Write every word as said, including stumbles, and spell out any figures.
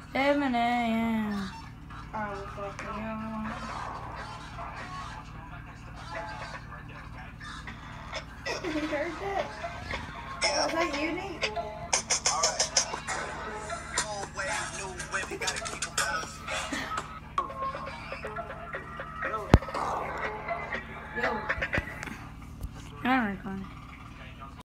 seven A M Oh, fucking hell. You heard that? Was that you, Nate? Yo. I'm recording.